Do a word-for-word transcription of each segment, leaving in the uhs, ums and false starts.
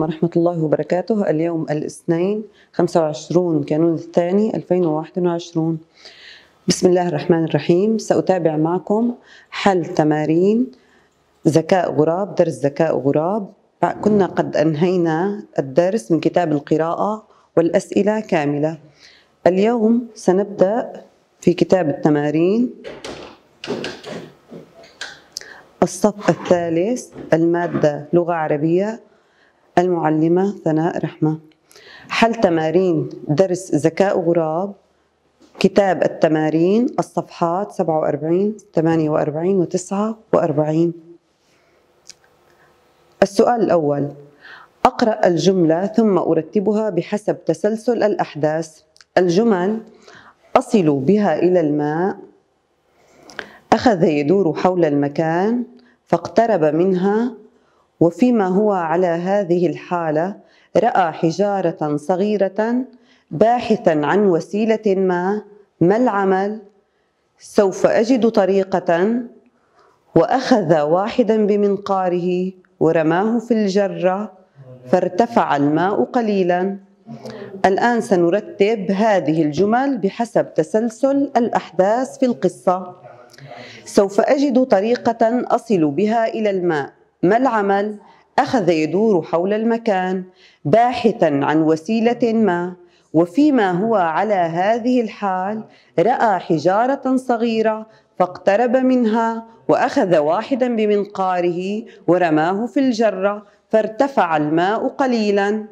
ورحمة الله وبركاته. اليوم الاثنين خمسة وعشرين كانون الثاني ألفين وواحد وعشرين. بسم الله الرحمن الرحيم. سأتابع معكم حل تمارين ذكاء غراب، درس ذكاء غراب. كنا قد أنهينا الدرس من كتاب القراءة والأسئلة كاملة. اليوم سنبدأ في كتاب التمارين الصف الثالث، المادة لغة عربية، المعلمة ثناء رحمة. حل تمارين درس ذكاء غراب، كتاب التمارين، الصفحات سبعة وأربعين ثمانية وأربعين وتسعة وأربعين. السؤال الأول: أقرأ الجملة ثم أرتبها بحسب تسلسل الأحداث. الجمل: أصل بها إلى الماء، أخذ يدور حول المكان فاقترب منها، وفيما هو على هذه الحالة رأى حجارة صغيرة باحثا عن وسيلة ما، ما العمل؟ سوف أجد طريقة، وأخذ واحدا بمنقاره ورماه في الجرة فارتفع الماء قليلا. الآن سنرتب هذه الجمل بحسب تسلسل الأحداث في القصة. سوف أجد طريقة أصل بها إلى الماء، ما العمل؟ أخذ يدور حول المكان باحثا عن وسيلة ما، وفيما هو على هذه الحال رأى حجارة صغيرة فاقترب منها وأخذ واحدا بمنقاره ورماه في الجرة فارتفع الماء قليلا.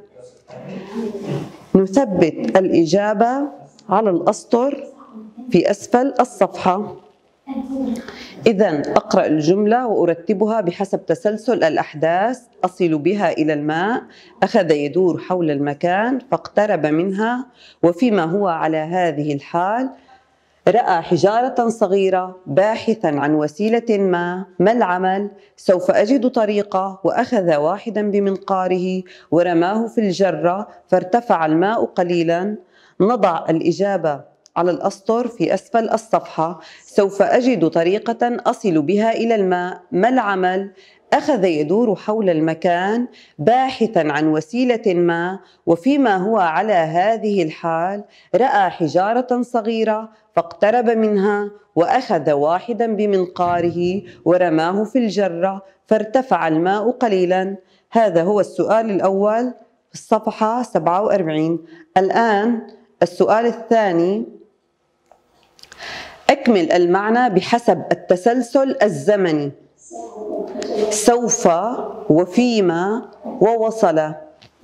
نثبت الإجابة على الأسطر في أسفل الصفحة. إذن أقرأ الجملة وأرتبها بحسب تسلسل الأحداث. أصل بها إلى الماء، أخذ يدور حول المكان فاقترب منها، وفيما هو على هذه الحال رأى حجارة صغيرة باحثا عن وسيلة ما، ما العمل؟ سوف أجد طريقة، وأخذ واحدا بمنقاره ورماه في الجرة فارتفع الماء قليلا. نضع الإجابة على الأسطر في أسفل الصفحة. سوف أجد طريقة أصل بها إلى الماء، ما العمل؟ أخذ يدور حول المكان باحثا عن وسيلة ما، وفيما هو على هذه الحال رأى حجارة صغيرة فاقترب منها وأخذ واحدا بمنقاره ورماه في الجرة فارتفع الماء قليلا. هذا هو السؤال الأول في الصفحة سبعة وأربعين. الآن السؤال الثاني: أكمل المعنى بحسب التسلسل الزمني. سوف وفيما ووصل.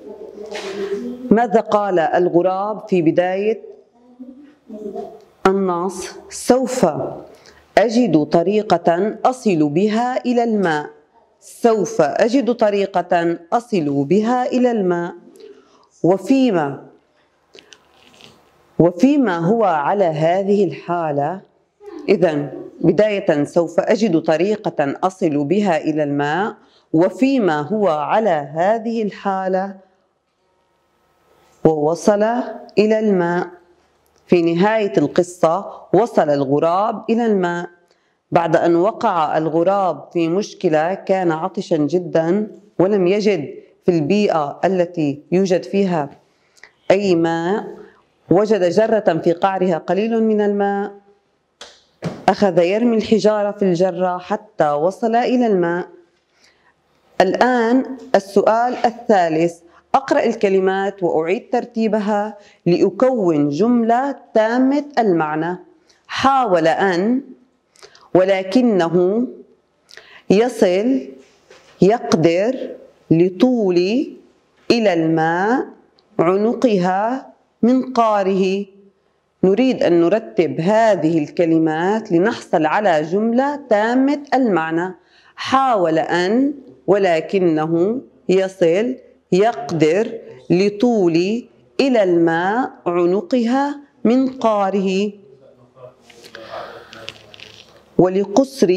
ماذا قال الغراب في بداية النص؟ سوف أجد طريقة أصل بها إلى الماء. سوف أجد طريقة أصل بها إلى الماء. وفيما وفيما هو على هذه الحالة. إذن بداية سوف أجد طريقة أصل بها إلى الماء، وفيما هو على هذه الحالة ووصل إلى الماء. في نهاية القصة وصل الغراب إلى الماء. بعد أن وقع الغراب في مشكلة، كان عطشا جدا ولم يجد في البيئة التي يوجد فيها أي ماء، وجد جرة في قعرها قليل من الماء، أخذ يرمي الحجارة في الجرة حتى وصل إلى الماء. الآن السؤال الثالث: أقرأ الكلمات وأعيد ترتيبها لأكون جملة تامة المعنى. حاول أن، ولكنه، يصل، يقدر، لطول، إلى الماء، عنقها، منقاره. نريد أن نرتب هذه الكلمات لنحصل على جملة تامة المعنى. حاول أن، ولكنه، يصل، يقدر، لطول، إلى الماء، عنقها، منقاره. ولقصر: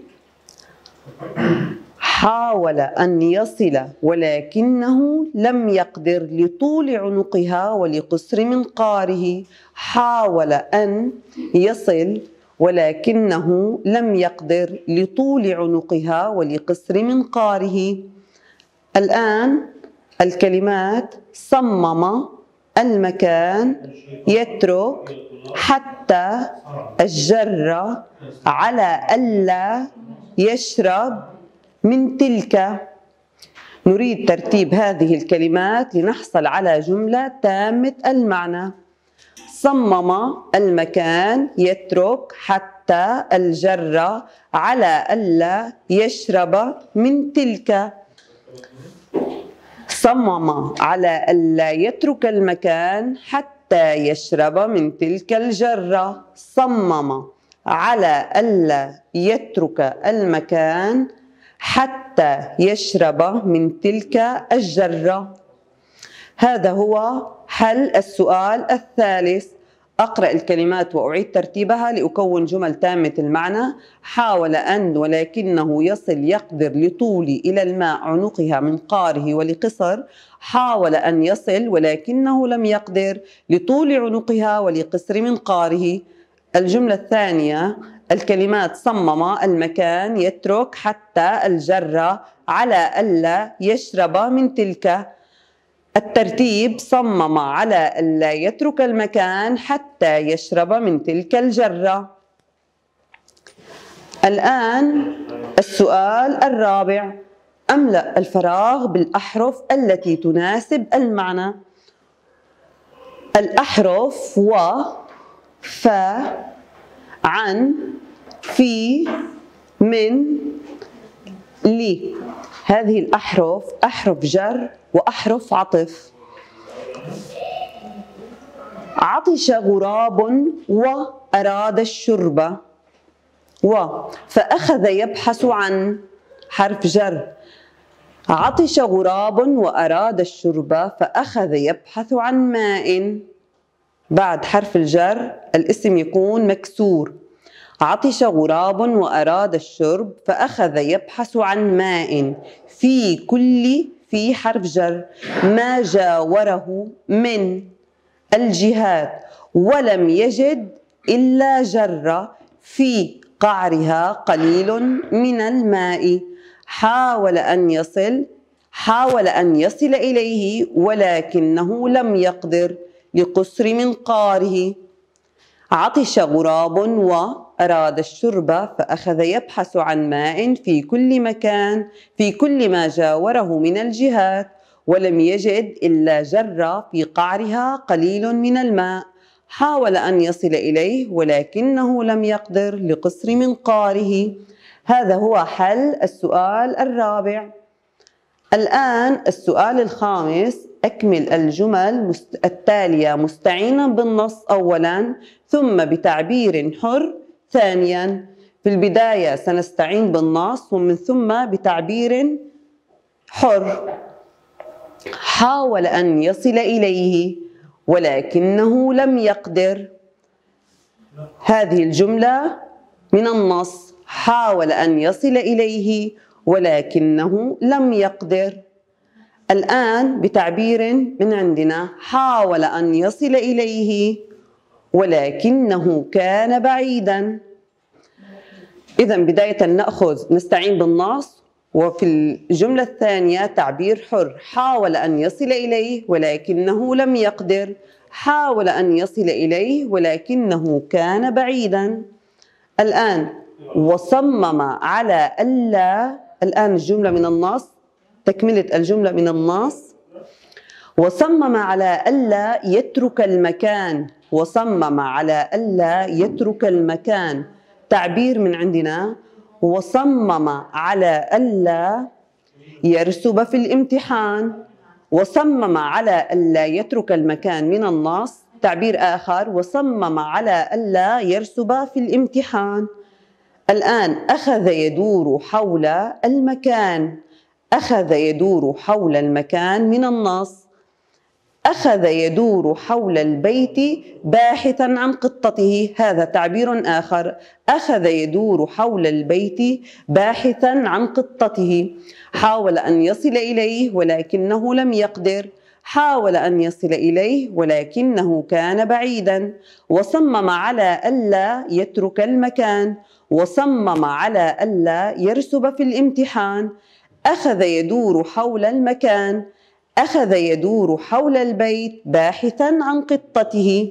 حاول أن يصل ولكنه لم يقدر، لطول عنقها ولقصر منقاره. حاول أن يصل ولكنه لم يقدر، لطول عنقها ولقصر منقاره. الآن الكلمات صمم المكان يترك حتى الجر على ألا يشرب من تلك. نريد ترتيب هذه الكلمات لنحصل على جملة تامة المعنى. صمم المكان يترك حتى الجر على ألا يشرب من تلك. صمم على ألا يترك المكان حتى يشرب من تلك الجرة. صمم على ألا يترك المكان حتى يشرب من تلك الجرة. هذا هو حل السؤال الثالث. أقرأ الكلمات وأعيد ترتيبها لأكون جمل تامة المعنى. حاول أن ولكنه يصل يقدر لطول إلى الماء عنقها منقاره ولقصر. حاول أن يصل ولكنه لم يقدر لطول عنقها ولقصر منقاره. الجملة الثانية: الكلمات صمم المكان يترك حتى الجر على ألا يشرب من تلك. الترتيب: صمم على ألا يترك المكان حتى يشرب من تلك الجرة. الآن السؤال الرابع: أملأ الفراغ بالأحرف التي تناسب المعنى. الأحرف و، ف، عن، في، من، لي. هذه الأحرف أحرف جر وأحرف عطف. عطش غراب وأراد الشرب. و، فأخذ يبحث عن، حرف جر. عطش غراب وأراد الشرب فأخذ يبحث عن ماء. بعد حرف الجر الاسم يكون مكسور. عطش غراب وأراد الشرب فأخذ يبحث عن ماء. في كل، في حرف جر. ما جاوره من الجهات ولم يجد إلا جر. في قعرها قليل من الماء. حاول أن يصل، حاول أن يصل إليه ولكنه لم يقدر لقصر منقاره. عطش غراب وأراد الشرب فأخذ يبحث عن ماء في كل مكان في كل ما جاوره من الجهات ولم يجد إلا جر في قعرها قليل من الماء. حاول أن يصل إليه ولكنه لم يقدر لقصر منقاره. هذا هو حل السؤال الرابع. الآن السؤال الخامس: أكمل الجمل التالية مستعينا بالنص أولا ثم بتعبير حر ثانيا. في البداية سنستعين بالنص ومن ثم بتعبير حر. حاول أن يصل إليه ولكنه لم يقدر. هذه الجملة من النص. حاول أن يصل إليه ولكنه لم يقدر. الآن بتعبير من عندنا: حاول أن يصل إليه ولكنه كان بعيدا. إذا بداية نأخذ نستعين بالنص، وفي الجملة الثانية تعبير حر. حاول أن يصل إليه ولكنه لم يقدر. حاول أن يصل إليه ولكنه كان بعيدا. الآن وصمم على ألا. الآن الجملة من النص، تكملة الجملة من النص: وصمم على ألا يترك المكان. وصمم على ألا يترك المكان. تعبير من عندنا: وصمم على ألا يرسب في الامتحان. وصمم على ألا يترك المكان من النص. تعبير آخر: وصمم على ألا يرسب في الامتحان. الآن أخذ يدور حول المكان. أخذ يدور حول المكان من النص. أخذ يدور حول البيت باحثا عن قطته. هذا تعبير آخر. أخذ يدور حول البيت باحثا عن قطته. حاول أن يصل إليه ولكنه لم يقدر. حاول أن يصل إليه ولكنه كان بعيدا. وصمم على ألا يترك المكان. وصمم على ألا يرسب في الامتحان. أخذ يدور حول المكان. أخذ يدور حول البيت باحثا عن قطته.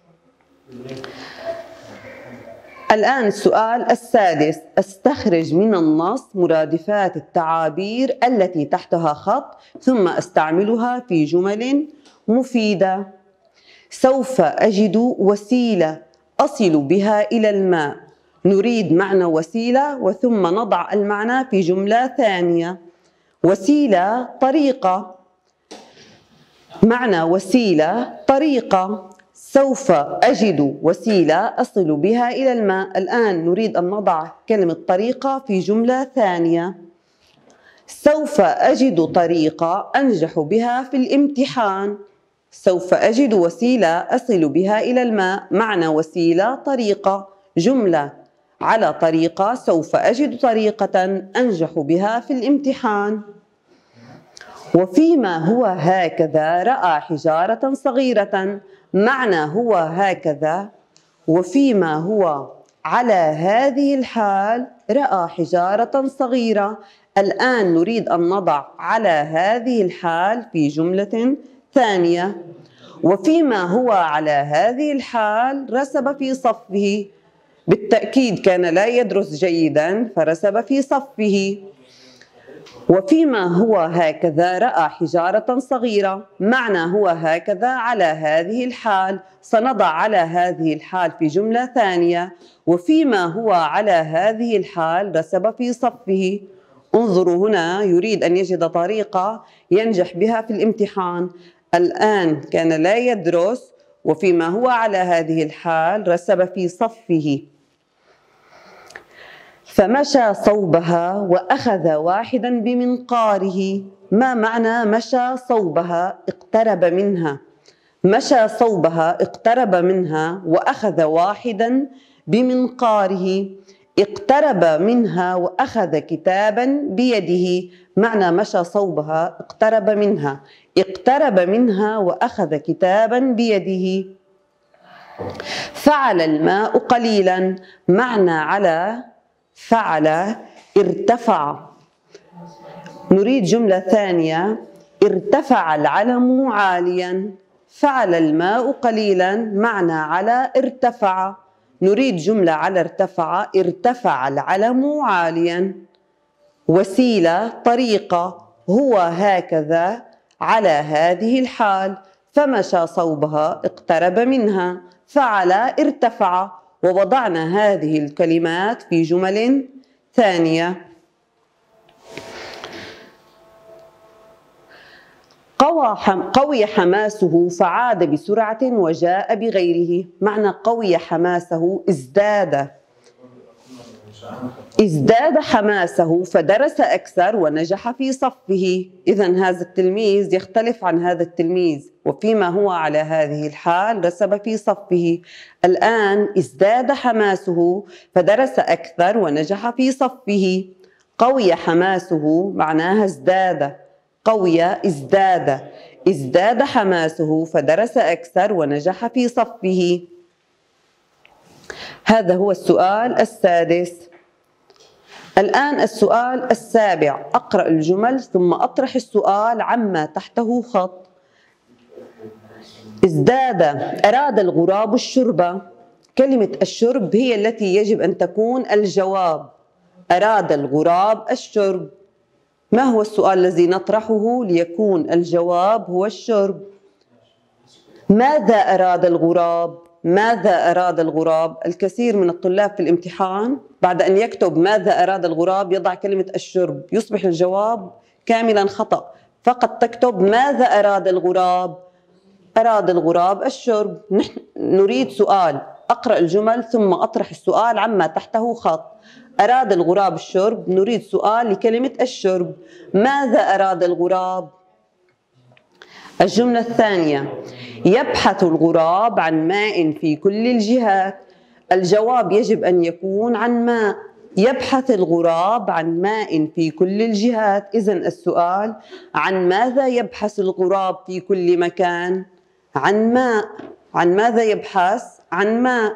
الآن السؤال السادس، استخرج من النص مرادفات التعابير التي تحتها خط ثم استعملها في جمل مفيدة. سوف أجد وسيلة أصل بها إلى الماء. نريد معنى وسيلة وثم نضع المعنى في جملة ثانية. وسيلة طريقة، معنى وسيلة طريقة. سوف أجد وسيلة أصل بها إلى الماء. الآن نريد أن نضع كلمة طريقة في جملة ثانية. سوف أجد طريقة أنجح بها في الامتحان. سوف أجد وسيلة أصل بها إلى الماء، معنى وسيلة طريقة، جملة على طريقة. سوف أجد طريقة أنجح بها في الامتحان. وفيما هو هكذا رأى حجارة صغيرة، معنى هو هكذا. وفيما هو على هذه الحال رأى حجارة صغيرة. الآن نريد أن نضع على هذه الحال في جملة ثانية. وفيما هو على هذه الحال رسب في صفه. بالتأكيد كان لا يدرس جيدا فرسب في صفه. وفيما هو هكذا رأى حجارة صغيرة، معنى هو هكذا على هذه الحال. سنضع على هذه الحال في جملة ثانية. وفيما هو على هذه الحال رسب في صفه. انظروا هنا، يريد أن يجد طريقة ينجح بها في الامتحان. الآن كان لا يدرس، وفيما هو على هذه الحال رسب في صفه. فمشى صوبها وأخذ واحدا بمنقاره. ما معنى مشى صوبها؟ اقترب منها. مشى صوبها اقترب منها وأخذ واحدا بمنقاره. اقترب منها وأخذ كتابا بيده. معنى مشى صوبها اقترب منها. اقترب منها وأخذ كتابا بيده. فعل الماء قليلا، معنى على فعل ارتفع. نريد جملة ثانية. ارتفع العلم عاليا. فعل الماء قليلا، معنى على ارتفع. نريد جملة على ارتفع. ارتفع العلم عاليا. وسيلة طريقة. هو هكذا على هذه الحال. فمشى صوبها اقترب منها. فعل ارتفع. ووضعنا هذه الكلمات في جمل ثانية. قوي حماسه فعاد بسرعة وجاء بغيره. معنى قوي حماسه ازداد ازداد حماسه فدرس أكثر ونجح في صفه. إذن هذا التلميذ يختلف عن هذا التلميذ. وفيما هو على هذه الحال رسب في صفه. الآن ازداد حماسه فدرس أكثر ونجح في صفه. قوي حماسه معناها ازداد. قوي ازداد. ازداد حماسه فدرس أكثر ونجح في صفه. هذا هو السؤال السادس. الآن السؤال السابع، أقرأ الجمل ثم أطرح السؤال عما تحته خط. ازداد، أراد الغراب الشرب. كلمة الشرب هي التي يجب أن تكون الجواب. أراد الغراب الشرب. ما هو السؤال الذي نطرحه ليكون الجواب هو الشرب؟ ماذا أراد الغراب؟ ماذا أراد الغراب؟ الكثير من الطلاب في الامتحان بعد أن يكتب ماذا أراد الغراب يضع كلمة الشرب، يصبح الجواب كاملا خطأ. فقط تكتب ماذا أراد الغراب؟ أراد الغراب الشرب. نحن نريد سؤال. أقرأ الجمل ثم أطرح السؤال عما تحته خط. أراد الغراب الشرب، نريد سؤال لكلمة الشرب. ماذا أراد الغراب؟ الجملة الثانية، يبحث الغراب عن ماء في كل الجهات. الجواب يجب أن يكون عن ماء. يبحث الغراب عن ماء في كل الجهات. إذن السؤال عن ماذا يبحث الغراب في كل مكان؟ عن ماء. عن ماذا يبحث؟ عن ماء.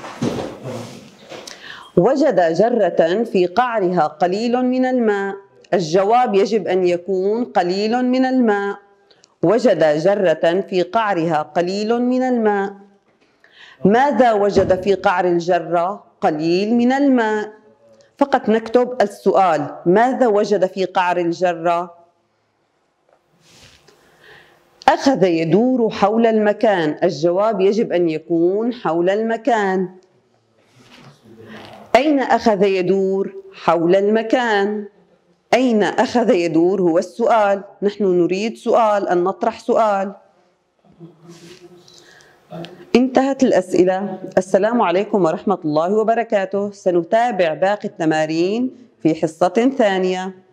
وجد جرة في قعرها قليل من الماء. الجواب يجب أن يكون قليل من الماء. وجد جرة في قعرها قليل من الماء. ماذا وجد في قعر الجرة؟ قليل من الماء. فقط نكتب السؤال: ماذا وجد في قعر الجرة؟ أخذ يدور حول المكان. الجواب يجب أن يكون حول المكان. أين أخذ يدور؟ حول المكان. أين أخذ يدور هو السؤال. نحن نريد سؤال، أن نطرح سؤال. انتهت الأسئلة. السلام عليكم ورحمة الله وبركاته. سنتابع باقي التمارين في حصة ثانية.